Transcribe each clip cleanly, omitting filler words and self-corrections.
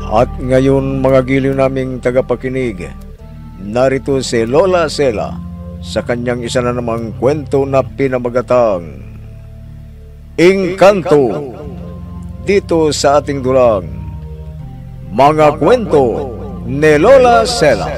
At ngayon mga giliw naming tagapakinig, narito si Lola Sela sa kanyang isa na namang kwento na pinamagatang Engkanto, dito sa ating dulang Mga Kwento ni Lola Sela.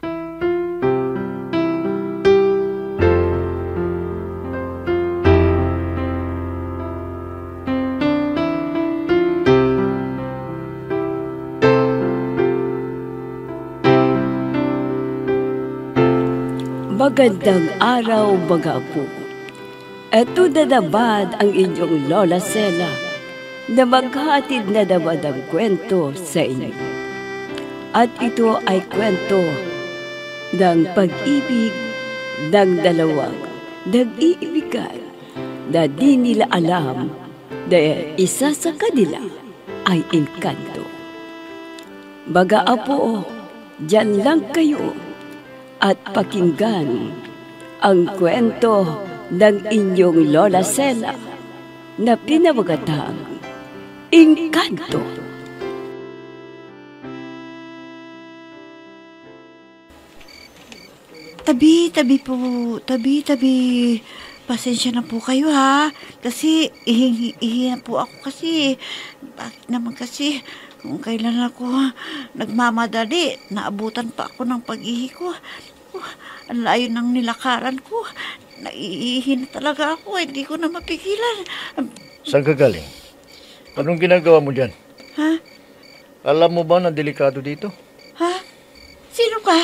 Magandang araw mga apo. Eto na naman ang inyong Lola Sela na maghatid na naman ang kwento sa inyo. At ito ay kwento ng pag-ibig ng dalawang nag-iibigan na di nila alam na isa sa kanila ay engkanto. Mga apo, dyan lang kayo at pakinggan ang kwento ng inyong Lola Sela na pinamagatang Engkanto. Tabi po, tabi. Pasensya na po kayo ha. Kasi ihingi na po ako kasi. Bakit naman kasi kung kailan ako nagmamadali, naabutan pa ako ng pag-ihi ko. Ang layo ng nilakaran ko. Naiihi na talaga ako. Hindi ko na mapigilan. Saan ka galing? Anong ginagawa mo dyan? Ha? Alam mo ba na delikado dito? Ha? Sino ka?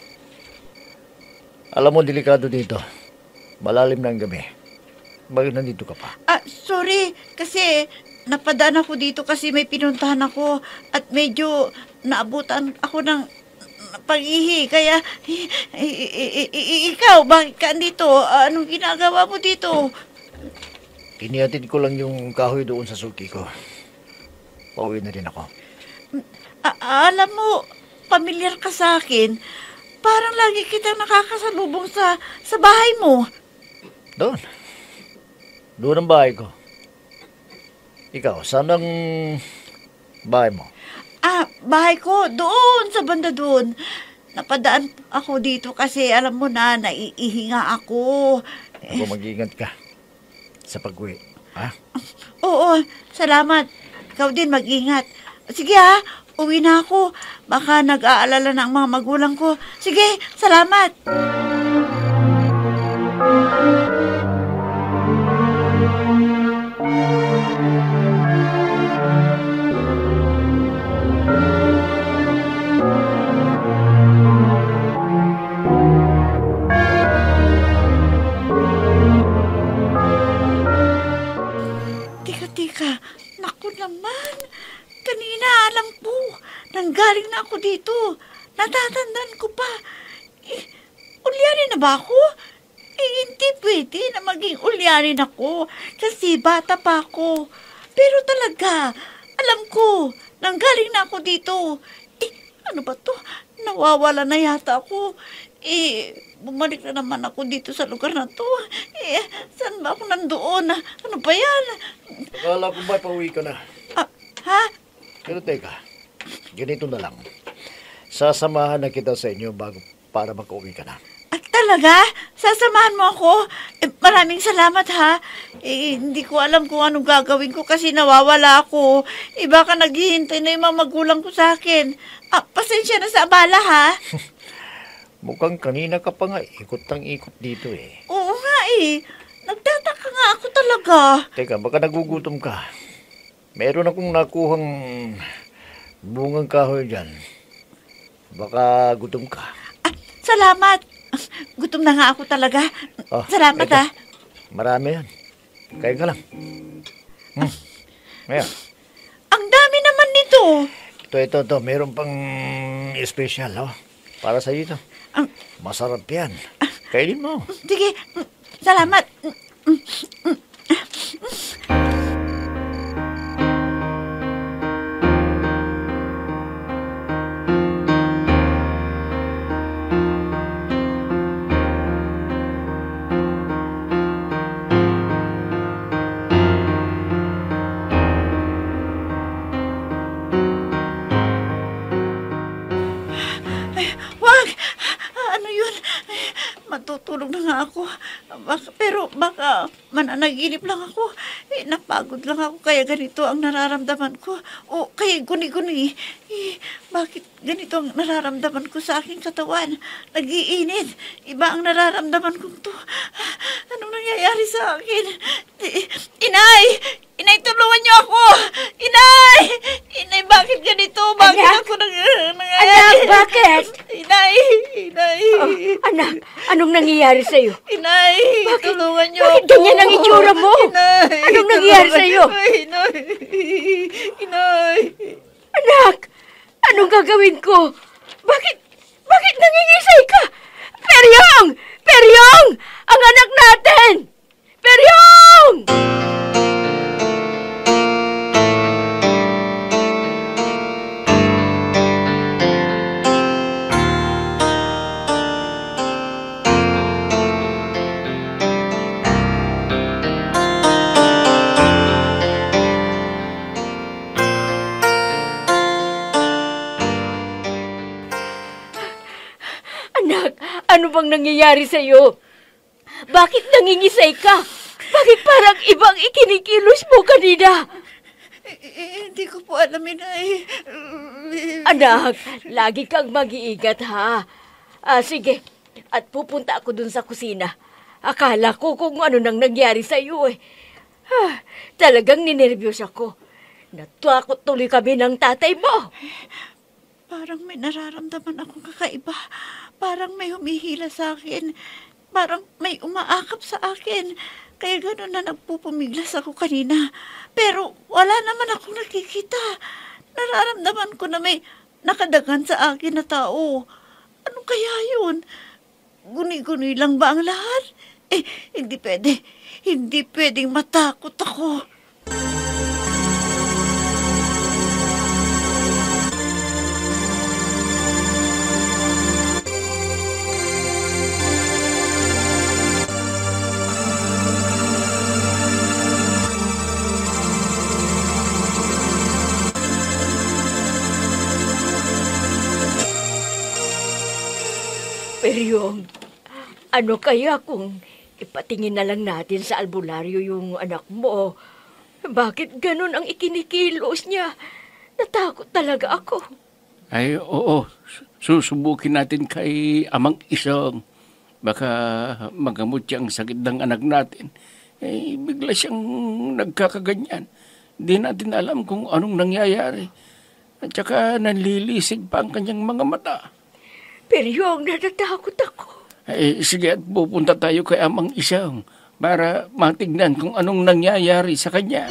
Alam mo, delikado dito. Malalim na ang gabi. Bakit nandito ka pa? Sorry. Kasi napadaan ako dito kasi may pinuntahan ako at medyo naabutan ako ng pag-ihi. Kaya, ikaw, bakit ka dito? Anong ginagawa mo dito? Inihatid ko lang yung kahoy doon sa suki ko. Pauwi na rin ako. Alam mo, pamilyar ka sa akin. Parang lagi kitang nakakasalubong sa bahay mo. Doon. Doon ang bahay ko. Ikaw, saan ang bahay mo? Bahay ko, doon, sa banda doon. Napadaan ako dito kasi alam mo na, naiihinga ako. Ako mag-iingat ka sa pag-uwi. Ha? Oo, salamat. Ikaw din mag-ingat. Sige ha, uwi na ako. Baka nag-aalala na ang mga magulang ko. Sige, salamat. Tika. Naku naman. Kanina alam ko. Nanggaling na ako dito. Natatandaan ko pa. Ulyanin na ba ako? Hindi pwede na maging ulyanin ako. Kasi bata pa ako. Pero talaga, alam ko, nanggaling na ako dito. Ano ba to? Nawawala na yata ako. Bumalik na naman ako dito sa lugar na to. Saan ba ako nandoon? Ano ba yan? Akala ko ba pauwi ka na? Ha? Pero teka, ganito na lang. Sasamahan na kita sa inyo para makauwi ka na. Talaga? Sasamahan mo ako? Maraming salamat ha. Hindi ko alam kung anong gagawin ko kasi nawawala ako. Baka naghihintay na yung mga magulang ko sa akin. Pasensya na sa abala ha. Mukhang kanina ka pa nga ikot dito eh. Oo nga Nagtataka nga ako talaga. Teka, baka nagugutom ka. Meron akong nakuhang bungang kahoy dyan. Baka gutom ka. Salamat. Gutom na nga ako talaga. Salamat eto. ha. Marami yan. Kaya ka lang. Ayan. Ang dami naman nito. Ito. Meron pang special, para sa iyo ito. Masarap yan. Kainin mo. Sige. Salamat. matutulog na nga ako. Pero baka mananaginip lang ako. Napagod lang ako kaya ganito ang nararamdaman ko. O kaya guni-guni. Bakit ganito ang nararamdaman ko sa aking katawan? Nag-iinit. Iba ang nararamdaman ko to. Anong nangyayari sa akin? Inay! Inay, tulungan niyo ako! Inay! Inay, bakit ganito? Bakit Anak? ako Anak, bakit? Inay! Inay! Oh, anak, anong nangyayari sa'yo? Inay! Tulungan niyo Bakit ako! ganyan ang itsura mo? Inay! Anong nangyayari sa'yo? Inay! Inay! Anak, anong gagawin ko? Bakit nangingisay ka? Peryong! Peryong! Ang anak natin! Peryong! Anak, ano bang nangyayari sa'yo? Bakit nangingisay ka? Bakit parang ibang ikinikilos mo kanina? Hindi ko po alam, Inay. Anak, lagi kang mag-iingat ha. Sige, at pupunta ako dun sa kusina. Akala ko kung ano nang nangyari sa'yo eh. Talagang ninervyos ako. Natakot tuloy kami ng tatay mo. Parang may nararamdaman akong kakaiba. Parang may humihila sa akin. Parang may umaakap sa akin. Kaya gano'n na nagpupumiglas ako kanina. Pero wala naman akong nakikita. Nararamdaman ko na may nakadagan sa akin na tao. Ano kaya yun? Guni-guni lang ba ang lahat? Hindi pwede. Hindi pwedeng matakot ako. Peryong, ano kaya kung ipatingin na lang natin sa albularyo yung anak mo? Bakit ganun ang ikinikilos niya? Natakot talaga ako. Ay, oo. Susubukin natin kay Amang Isong. Baka magamot siya ang sakit ng anak natin. Bigla siyang nagkakaganyan. Di natin alam kung anong nangyayari. At saka nanlilisig pa ang kanyang mga mata. Peryong, natatakot ako. Sige at pupunta tayo kay Amang Isong para matignan kung anong nangyayari sa kanya.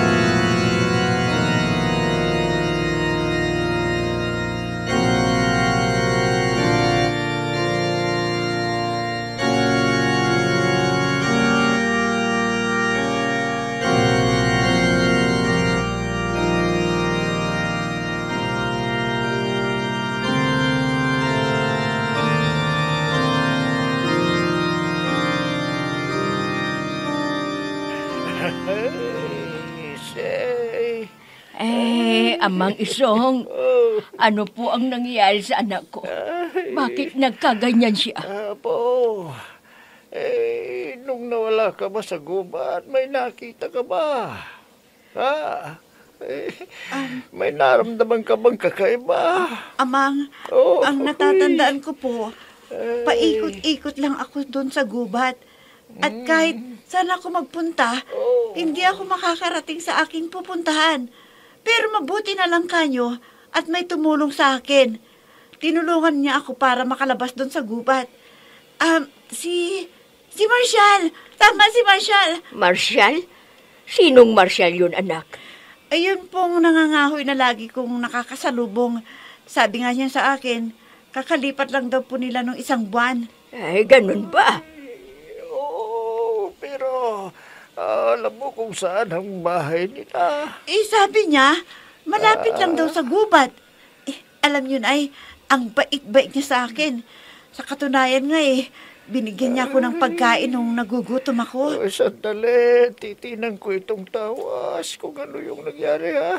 Amang Isong, ano po ang nangyayari sa anak ko? Bakit nagkaganyan siya? Apo, nung nawala ka ba sa gubat, may nakita ka ba? Ha? May naramdaman ka bang kakaiba? Amang, ang natatandaan ko po, paikot-ikot lang ako doon sa gubat. At kahit saan ako magpunta, hindi ako makakarating sa aking pupuntahan. Pero mabuti na lang kanyo at may tumulong sa akin. Tinulungan niya ako para makalabas doon sa gubat. Si Marshall! Tama si Marshall! Marshall? Sinong Marshall yun, anak? Ayun pong nangangahoy na lagi kong nakakasalubong. Sabi nga niya sa akin, kakalipat lang daw po nila ng 1 buwan. Ay, ganun ba? Pero alam mo kung saan ang bahay nila. Sabi niya, malapit lang daw sa gubat. Alam yun ay, ang bait-bait niya sa akin. Sa katunayan nga binigyan niya ako ng pagkain nung nagugutom ako. Sandali, titinan ko itong tawas kung ano yung nangyari, ha?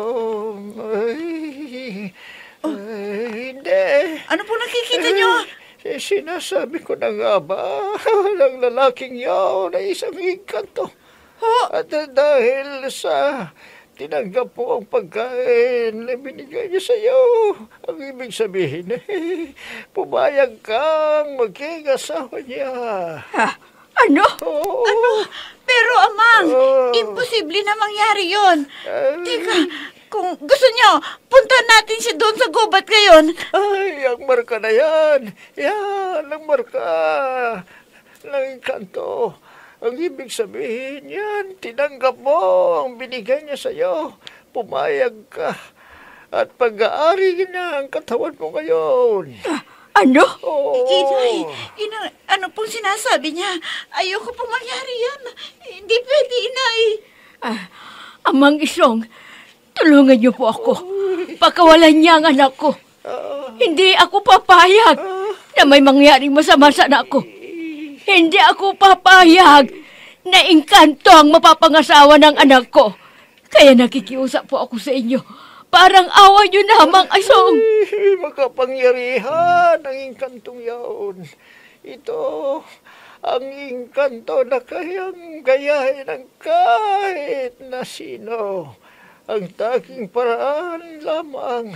Hindi. Ano po nakikita niyo? Sinasabi ko na nga ba ng lalaking yaw na isang engkanto. At dahil sa tinanggap mo ang pagkain na binigay niya sa iyo, ang ibig sabihin, pumayag kang maging asawa niya. Ha? Ano? Oo. Pero, Amang, imposible na mangyari yon. Teka, kung gusto nyo, punta natin siya doon sa gubat ngayon. Ay, ang marka na yan. Yan, ang marka ng engkanto. Ang ibig sabihin yan, tinanggap mo ang binigay niya sa iyo. Pumayag ka. At pag-aari na ang katawan mo ngayon. Ano? Oo. Inay, ano pong sinasabi niya? Ayoko pong mangyari yan. Hindi pwede, Inay. Amang Isong, tulungan niyo po ako. Pakawalan niya ang anak ko. Hindi ako papayag na may mangyaring masama sa anak ko. Hindi ako papayag na engkanto ang mapapangasawa ng anak ko. Kaya nakikiusap po ako sa inyo. Parang awa niyo na, Amang Isong. Makapangyarihan ang engkantong yaon. Ito ang engkanto na kayang gayahin ng kahit na sino. Ang tanging paraan lamang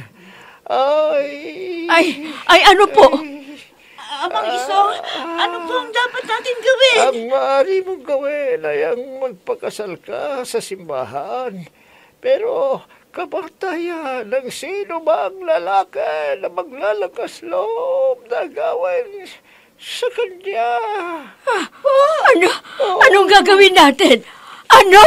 ay ano po? Amang Isong, ano po ang dapat natin gawin? Ang maaari mong gawin ay ang magpakasal ka sa simbahan. Pero kamatayan ng sino bang lalaki na maglalakas loob na gawin sa kanya. Ano? Anong gagawin natin? Ano?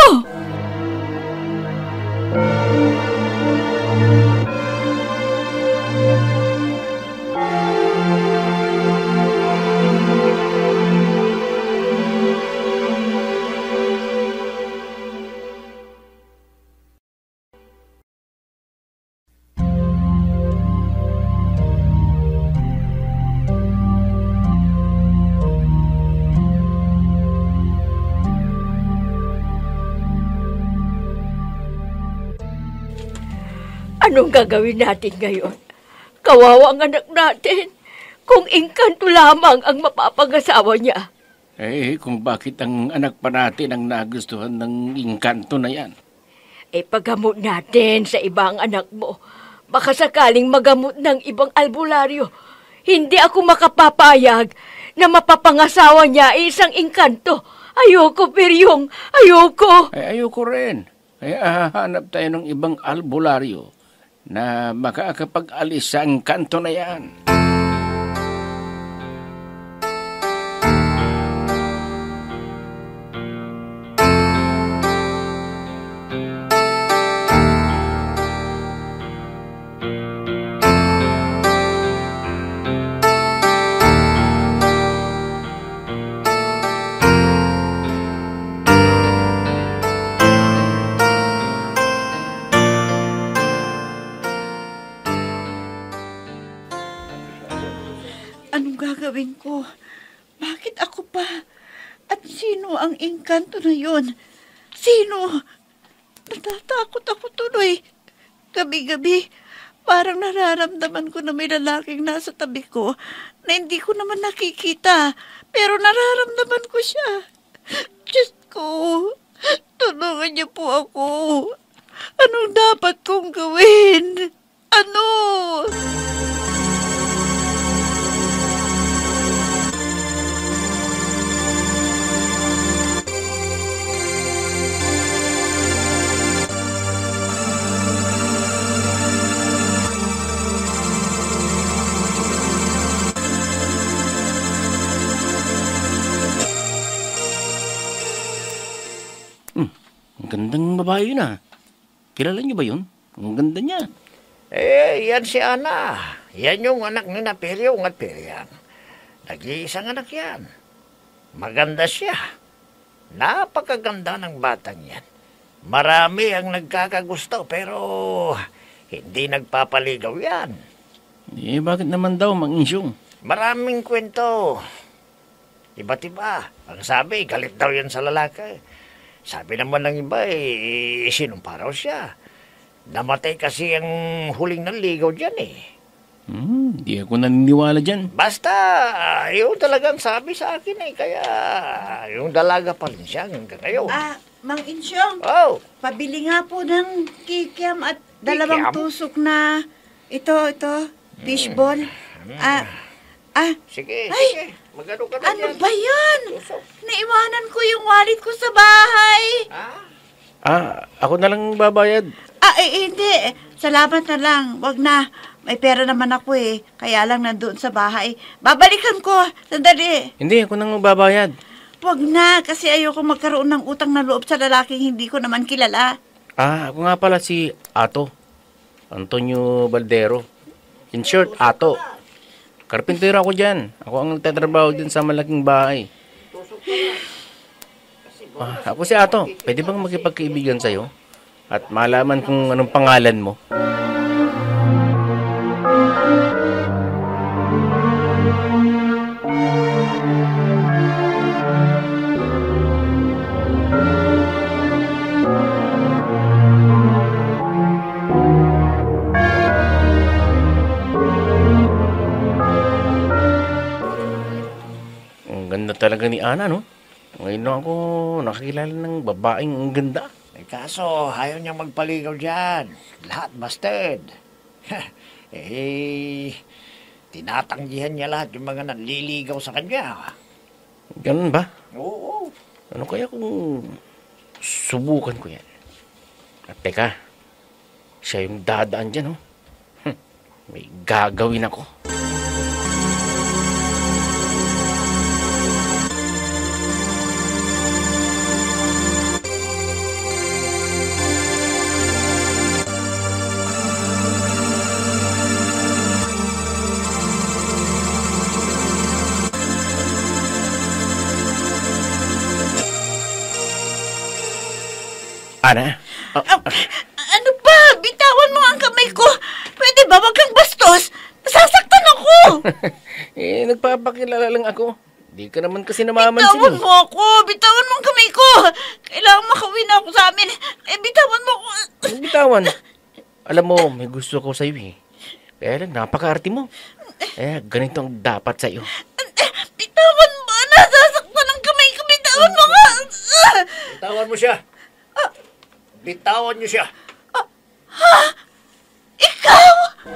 Anong gagawin natin ngayon? Kawawa ang anak natin. Kung engkanto lamang ang mapapangasawa niya. Kung bakit ang anak pa natin ang nagustuhan ng engkanto na yan? Paggamot natin sa ibang anak mo. Baka sakaling magamot ng ibang albularyo. Hindi ako makapapayag na mapapangasawa niya isang engkanto. Ayoko, Piryong. Ayoko. Ayoko rin. Hahanap tayo ng ibang albularyo na makakapag-alis sa engkanto na yan. Anong gagawin ko? Bakit ako pa? At sino ang engkanto na yon? Sino? Natatakot ako tuloy. Gabi-gabi, parang nararamdaman ko na may lalaking nasa tabi ko na hindi ko naman nakikita. Pero nararamdaman ko siya. Diyos ko, tulungan niyo po ako. Anong dapat kong gawin? Ano? Ang gandang babae na. Kilala niyo ba yun? Ang ganda niya. Yan si Ana. Yan yung anak ni Naperyong at Periang. Nag-iisang anak yan. Maganda siya. Napakaganda ng batang yan. Marami ang nagkakagusto pero hindi nagpapaligaw yan. Bakit naman daw, Mang Insyong? Maraming kwento. Iba't iba. Ang sabi, galit daw yan sa lalaki. Sabi naman ng iba, sinumpa raw siya. Namatay kasi ang huling nanligaw dyan . Di ako naniniwala dyan. Basta, yun talagang sabi sa akin eh. Kaya, yung dalaga pa rin siya hanggang ngayon. Mang Insyong, Oh, pabili nga po ng kikiam at dalawang Kikiam? tusok na ito, fishball. sige, Ay, sige. Magano ka na Ano dyan. ba yan? Tusok. Naiwanan ko yung wallet ko sa bahay. Ako na lang babayad. Hindi. Salamat na lang. Wag na. May pera naman ako eh. Kaya lang nandoon sa bahay. Babalikan ko. Sandali. Hindi, ako nang babayad. Wag na. Kasi ayoko magkaroon ng utang na loob sa lalaking hindi ko naman kilala. Ako nga pala si Ato. Antonio Baldero. In short, Ato. Karpintero ako dyan. Ako ang nagtatrabaho dyan sa malaking bahay. Ako si Ato. Pwede bang makipagkaibigan sa'yo? At malaman kung anong pangalan mo? Ang ganda talaga ni Ana, no? Ngayon lang ako nakakilala ng babaeng ang ganda. Kaso, ayaw niyang magpaligaw dyan. Lahat busted. Tinatanggihan niya lahat yung mga nanliligaw sa kanya. Ganun ba? Oo. Ano kaya kung subukan ko yan? At teka, siya yung dadaan dyan, oh. May gagawin ako. Ana? Ano ba? Bitawan mo ang kamay ko. Pwede ba? Wag kang bastos. Nasasaktan ako. Nagpapakilala lang ako. Di ka naman kasi namamansin. Bitawan mo ako. Bitawan mo ang kamay ko. Kailangan makauwi na ako sa amin. Bitawan mo ako. Anong bitawan? Alam mo, may gusto ko sa'yo eh. Kaya lang, napaka-arte mo. Ganito ang dapat sa'yo. Bitawan mo. Nasasaktan ang kamay ko. Bitawan mo nga. Bitawan mo siya. Bitawan niyo siya. Ikaw?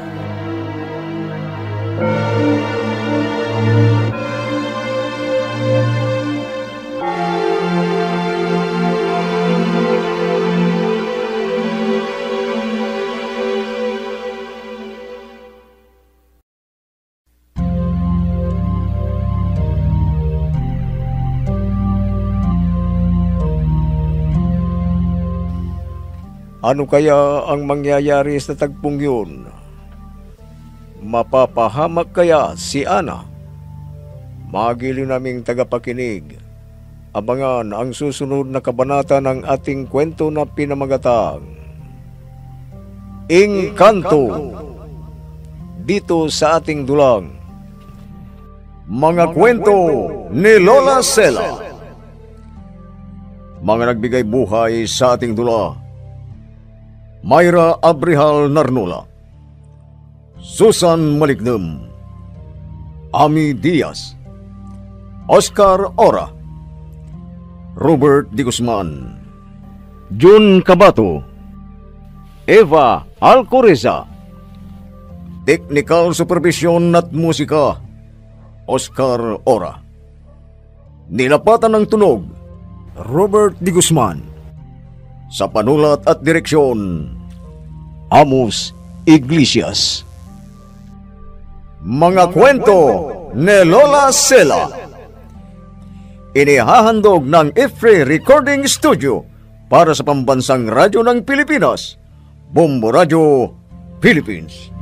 Ano kaya ang mangyayari sa tagpong yun? Mapapahamak kaya si Ana? Magiliw naming tagapakinig. Abangan ang susunod na kabanata ng ating kwento na pinamagatang Engkanto, dito sa ating dulang Mga Kwento ni Lola Sela. Mga nagbigay buhay sa ating dula: Myra Abrihal Narnola, Susan Malignem, Ami Diaz, Oscar Ora, Robert D. Guzman, Jun Cabato, Eva Alcoreza. Technical Supervision at Musika, Oscar Ora. Nilapatan ng tunog, Robert D. Guzman. Sa panulat at direksyon, Amos Iglesias. Mga Kwento ni Lola Sela. Inihahandog ng IFRE Recording Studio para sa Pambansang Radyo ng Pilipinas, Bombo Radio, Philippines.